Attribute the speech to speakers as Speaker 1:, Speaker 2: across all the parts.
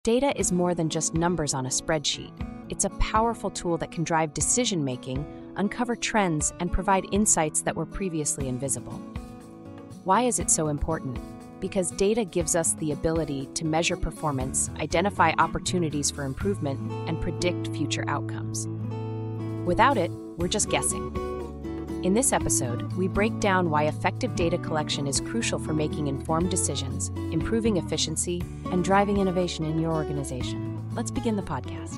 Speaker 1: Data is more than just numbers on a spreadsheet. It's a powerful tool that can drive decision-making, uncover trends, and provide insights that were previously invisible. Why is it so important? Because data gives us the ability to measure performance, identify opportunities for improvement, and predict future outcomes. Without it, we're just guessing. In this episode, we break down why effective data collection is crucial for making informed decisions, improving efficiency, and driving innovation in your organization. Let's begin the podcast.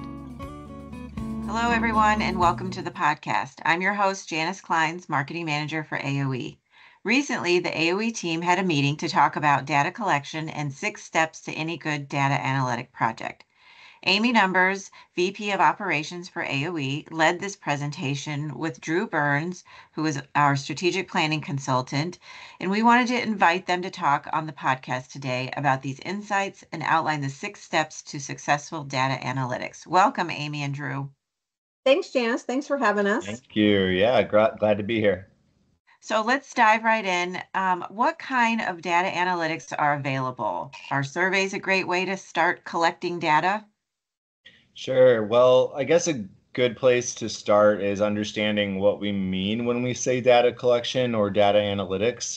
Speaker 2: Hello, everyone, and welcome to the podcast. I'm your host, Janice Kleins, Marketing Manager for AOE. Recently, the AOE team had a meeting to talk about data collection and 6 steps to any good data analytic project. Amy Numbers, VP of Operations for AOE, led this presentation with Drew Burns, who is our strategic planning consultant, and we wanted to invite them to talk on the podcast today about these insights and outline the 6 steps to successful data analytics. Welcome, Amy and Drew.
Speaker 3: Thanks, Janice. Thanks for having us.
Speaker 4: Thank you. Yeah, glad to be here.
Speaker 2: So let's dive right in. What kind of data analytics are available? Are surveys a great way to start collecting data?
Speaker 4: Sure. Well, I guess a good place to start is understanding what we mean when we say data collection or data analytics.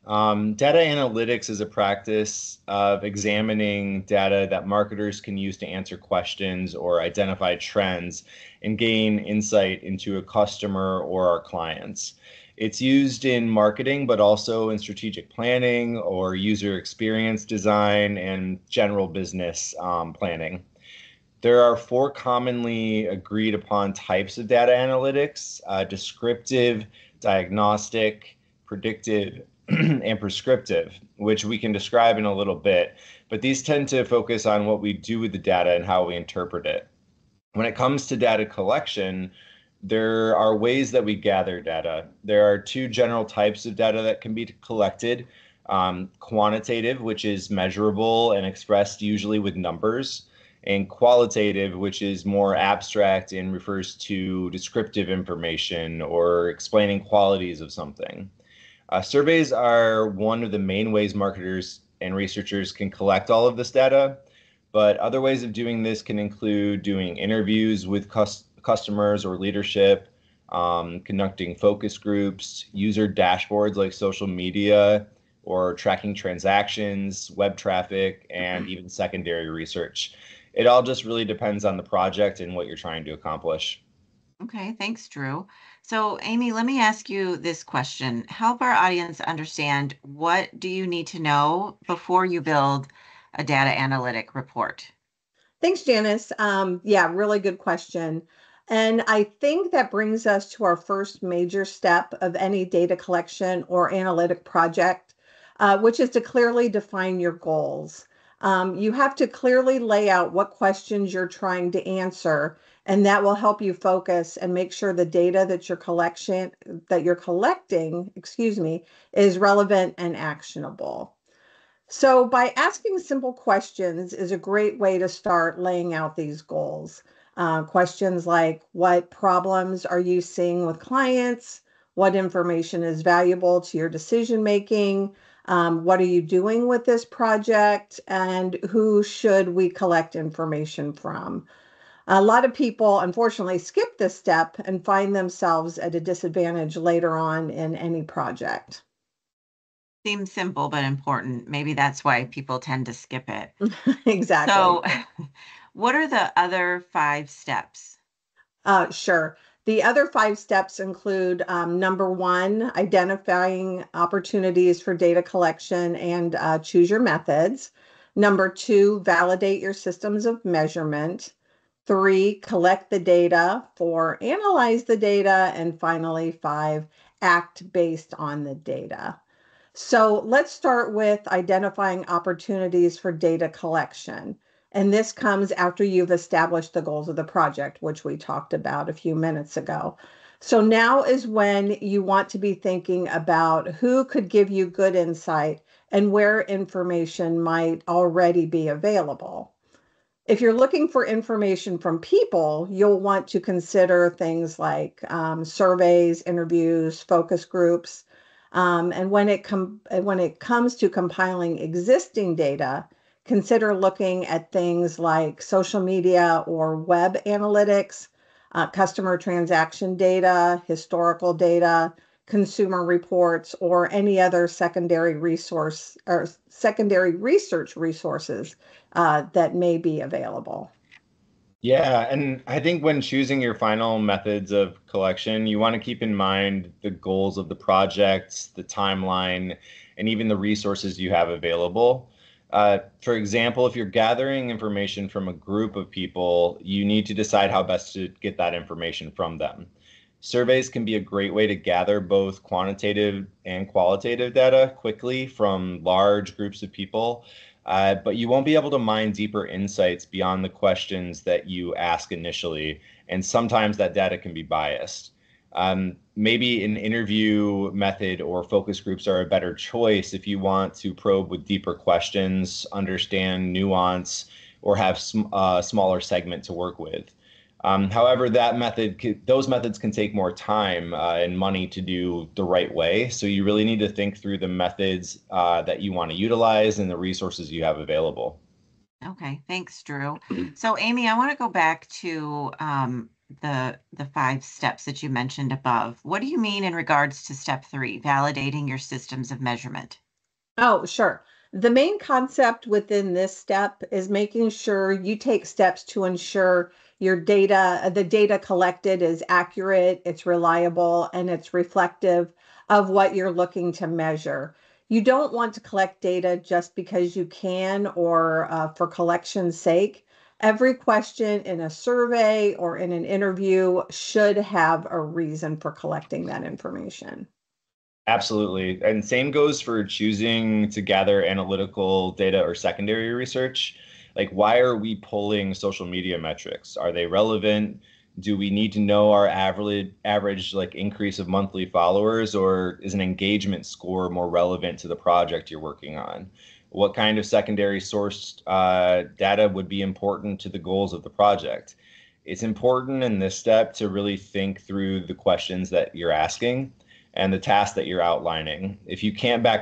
Speaker 4: Data analytics is a practice of examining data that marketers can use to answer questions or identify trends and gain insight into a customer or our clients. It's used in marketing, but also in strategic planning or user experience design and general business planning. There are 4 commonly agreed upon types of data analytics: descriptive, diagnostic, predictive, and prescriptive, which we can describe in a little bit, but these tend to focus on what we do with the data and how we interpret it. When it comes to data collection, there are ways that we gather data. There are 2 general types of data that can be collected: quantitative, which is measurable and expressed usually with numbers, and qualitative, which is more abstract and refers to descriptive information or explaining qualities of something. Surveys are one of the main ways marketers and researchers can collect all of this data, but other ways of doing this can include doing interviews with customers or leadership, conducting focus groups, user dashboards like social media, or tracking transactions, web traffic, and even secondary research. It all just really depends on the project and what you're trying to accomplish.
Speaker 2: Okay, thanks, Drew. So, Amy, let me ask you this question. Help our audience understand, what do you need to know before you build a data analytic report?
Speaker 3: Thanks, Janice. Really good question. And I think that brings us to our first major step of any data collection or analytic project, which is to clearly define your goals. You have to clearly lay out what questions you're trying to answer, and that will help you focus and make sure the data that you're collecting, is relevant and actionable. So by asking simple questions is a great way to start laying out these goals. Questions like, what problems are you seeing with clients? What information is valuable to your decision making? What are you doing with this project? And who should we collect information from? A lot of people, unfortunately, skip this step and find themselves at a disadvantage later on in any project.
Speaker 2: Seems simple but important. Maybe that's why people tend to skip it.
Speaker 3: Exactly.
Speaker 2: So, what are the other 5 steps?
Speaker 3: Sure. The other 5 steps include number 1, identifying opportunities for data collection and choose your methods. Number 2, validate your systems of measurement. 3, collect the data. 4, analyze the data. And finally, 5, act based on the data. So let's start with identifying opportunities for data collection. And this comes after you've established the goals of the project, which we talked about a few minutes ago. So now is when you want to be thinking about who could give you good insight and where information might already be available. If you're looking for information from people, you'll want to consider things like surveys, interviews, focus groups. And when it comes to compiling existing data, consider looking at things like social media or web analytics, customer transaction data, historical data, consumer reports, or any other secondary resource or secondary research resources that may be available.
Speaker 4: Yeah, and I think when choosing your final methods of collection, you want to keep in mind the goals of the project, the timeline, and even the resources you have available. For example, if you're gathering information from a group of people, you need to decide how best to get that information from them. Surveys can be a great way to gather both quantitative and qualitative data quickly from large groups of people, but you won't be able to mine deeper insights beyond the questions that you ask initially, and sometimes that data can be biased. Maybe an interview method or focus groups are a better choice if you want to probe with deeper questions, understand nuance, or have a smaller segment to work with. However, those methods can take more time and money to do the right way. So you really need to think through the methods that you want to utilize and the resources you have available.
Speaker 2: Okay, thanks, Drew. So, Amy, I want to go back to the 5 steps that you mentioned above. What do you mean in regards to step 3, validating your systems of measurement?
Speaker 3: Oh, sure. The main concept within this step is making sure you take steps to ensure the data collected is accurate, it's reliable, and it's reflective of what you're looking to measure. You don't want to collect data just because you can or for collection's sake. Every question in a survey or in an interview should have a reason for collecting that information.
Speaker 4: Absolutely. And same goes for choosing to gather analytical data or secondary research. Like, why are we pulling social media metrics? Are they relevant? Do we need to know our average like increase of monthly followers, or is an engagement score more relevant to the project you're working on? What kind of secondary source data would be important to the goals of the project? It's important in this step to really think through the questions that you're asking and the task that you're outlining. If you can't back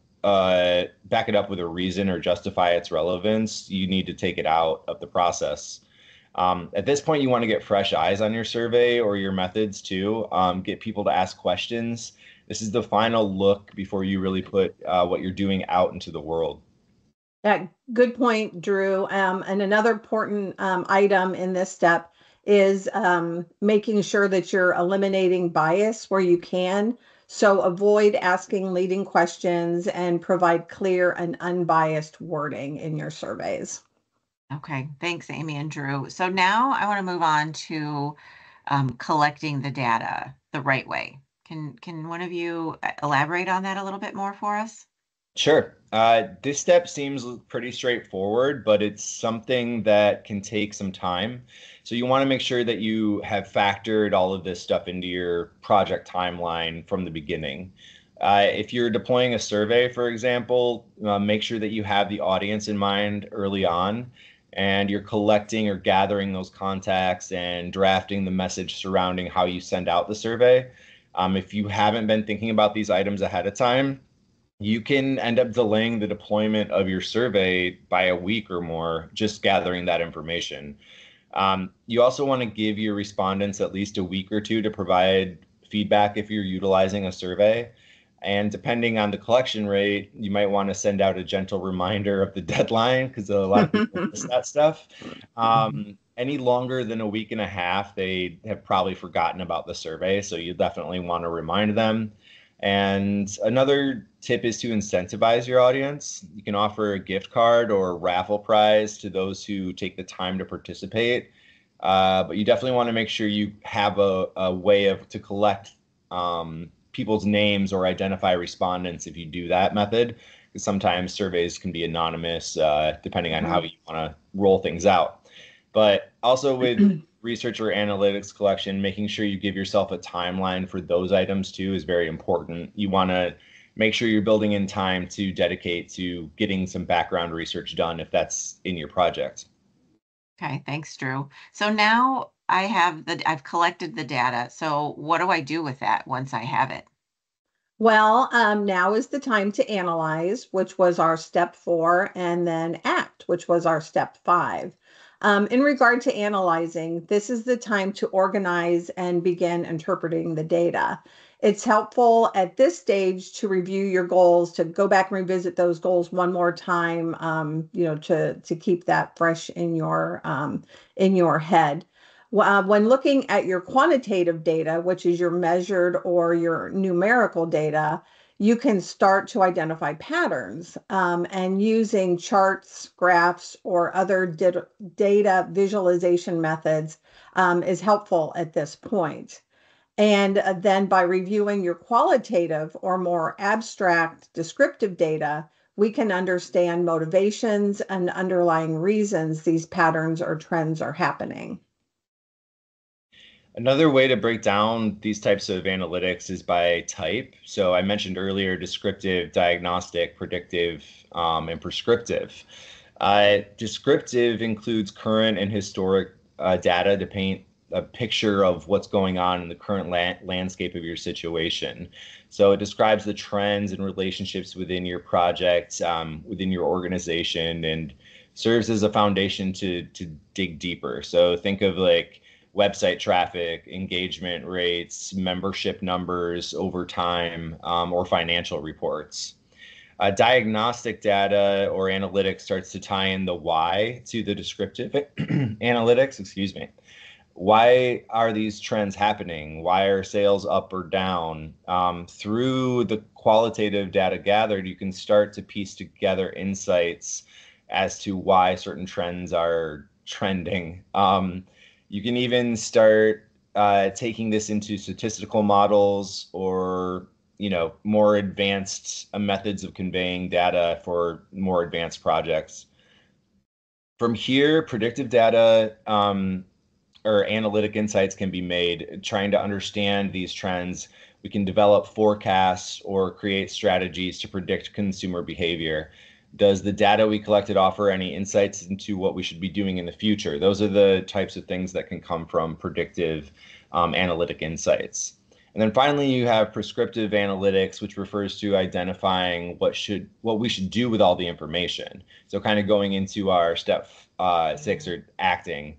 Speaker 4: it up with a reason or justify its relevance, you need to take it out of the process. At this point, you want to get fresh eyes on your survey or your methods too. Get people to ask questions. This is the final look before you really put what you're doing out into the world.
Speaker 3: Yeah, good point, Drew. And another important item in this step is making sure that you're eliminating bias where you can. So avoid asking leading questions and provide clear and unbiased wording in your surveys.
Speaker 2: Okay, thanks, Amy and Drew. So now I want to move on to collecting the data the right way. Can one of you elaborate on that a little bit more for us?
Speaker 4: Sure. This step seems pretty straightforward, but it's something that can take some time. So you want to make sure that you have factored all of this stuff into your project timeline from the beginning. If you're deploying a survey, for example, make sure that you have the audience in mind early on, and you're collecting or gathering those contacts and drafting the message surrounding how you send out the survey. If you haven't been thinking about these items ahead of time, you can end up delaying the deployment of your survey by a week or more just gathering that information. You also want to give your respondents at least a week or two to provide feedback if you're utilizing a survey. And depending on the collection rate, you might want to send out a gentle reminder of the deadline because a lot of people miss that stuff. Any longer than a week and a half, they have probably forgotten about the survey. So you definitely want to remind them. And another tip is to incentivize your audience. You can offer a gift card or a raffle prize to those who take the time to participate. But you definitely want to make sure you have a way to collect people's names or identify respondents if you do that method. Because sometimes surveys can be anonymous depending on how you want to roll things out. But also with research or analytics collection, making sure you give yourself a timeline for those items too is very important. You want to make sure you're building in time to dedicate to getting some background research done if that's in your project.
Speaker 2: Okay, thanks, Drew. So now I've collected the data. So what do I do with that once I have it?
Speaker 3: Well, now is the time to analyze, which was our step 4, and then act, which was our step 5. In regard to analyzing, this is the time to organize and begin interpreting the data. It's helpful at this stage to review your goals, to go back and revisit those goals one more time, to keep that fresh in your head. When looking at your quantitative data, which is your measured or your numerical data, you can start to identify patterns, and using charts, graphs, or other data visualization methods is helpful at this point. And then by reviewing your qualitative or more abstract descriptive data, we can understand motivations and underlying reasons these patterns or trends are happening.
Speaker 4: Another way to break down these types of analytics is by type. So I mentioned earlier descriptive, diagnostic, predictive, and prescriptive. Descriptive includes current and historic data to paint a picture of what's going on in the current landscape of your situation. So it describes the trends and relationships within your project, within your organization, and serves as a foundation to dig deeper. So think of like website traffic, engagement rates, membership numbers over time, or financial reports. Diagnostic data or analytics starts to tie in the why to the descriptive analytics, excuse me. Why are these trends happening? Why are sales up or down? Through the qualitative data gathered, you can start to piece together insights as to why certain trends are trending. You can even start taking this into statistical models or, more advanced methods of conveying data for more advanced projects. From here, predictive data or analytic insights can be made. Trying to understand these trends, we can develop forecasts or create strategies to predict consumer behavior. Does the data we collected offer any insights into what we should be doing in the future? Those are the types of things that can come from predictive analytic insights. And then finally, you have prescriptive analytics, which refers to identifying what we should do with all the information. So kind of going into our step 6 or acting.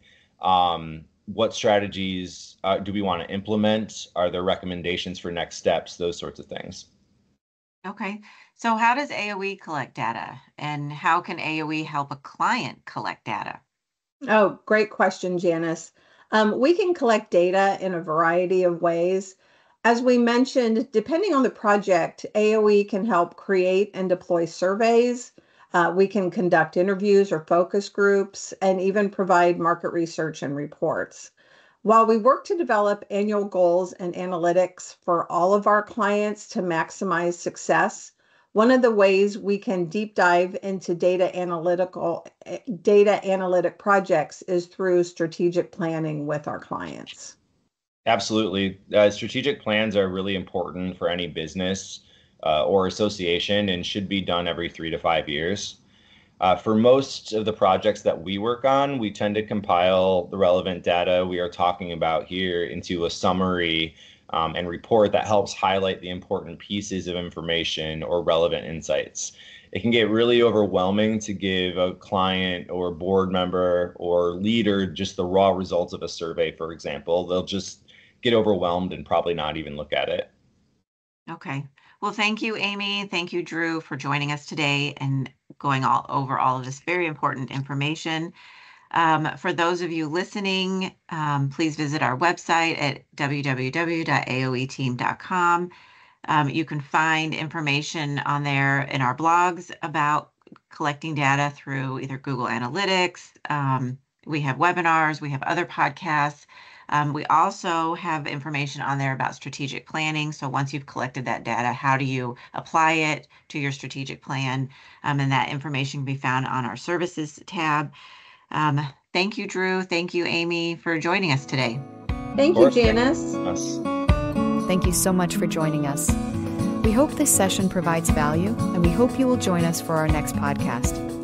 Speaker 4: What strategies do we want to implement? Are there recommendations for next steps? Those sorts of things.
Speaker 2: Okay. So how does AOE collect data, and how can AOE help a client collect data?
Speaker 3: Oh, great question, Janice. We can collect data in a variety of ways. As we mentioned, depending on the project, AOE can help create and deploy surveys. We can conduct interviews or focus groups, and even provide market research and reports. While we work to develop annual goals and analytics for all of our clients to maximize success, one of the ways we can deep dive into data analytic projects is through strategic planning with our clients.
Speaker 4: Absolutely. Strategic plans are really important for any business or association and should be done every 3 to 5 years. For most of the projects that we work on, we tend to compile the relevant data we are talking about here into a summary and report that helps highlight the important pieces of information or relevant insights. It can get really overwhelming to give a client or board member or leader just the raw results of a survey, for example. They'll just get overwhelmed and probably not even look at it.
Speaker 2: Okay. Well, thank you, Amy. Thank you, Drew, for joining us today and going over all of this very important information. For those of you listening, please visit our website at www.aoeteam.com. You can find information on there in our blogs about collecting data through either Google Analytics. We have webinars, we have other podcasts. We also have information on there about strategic planning. So once you've collected that data, how do you apply it to your strategic plan? And that information can be found on our services tab. Thank you, Drew. Thank you, Amy, for joining us today.
Speaker 3: Thank you, Janice.
Speaker 1: Thank you so much for joining us. We hope this session provides value, and we hope you will join us for our next podcast.